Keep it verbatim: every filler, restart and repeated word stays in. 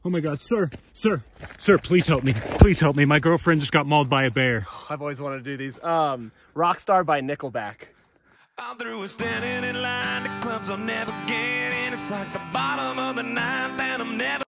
Oh my God, sir, sir, sir, please help me. Please help me. My girlfriend just got mauled by a bear. I've always wanted to do these. Um, Rockstar by Nickelback. I'm through standing in line, the clubs I'll never get in. It's like the bottom of the ninth and I'm never